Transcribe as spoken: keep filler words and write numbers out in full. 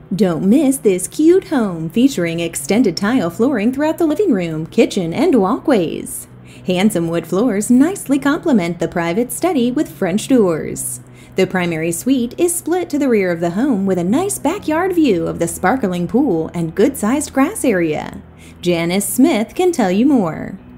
Don't miss this cute home featuring extended tile flooring throughout the living room, kitchen, and walkways. Handsome wood floors nicely complement the private study with French doors. The primary suite is split to the rear of the home with a nice backyard view of the sparkling pool and good-sized grass area. Janis Smith can tell you more.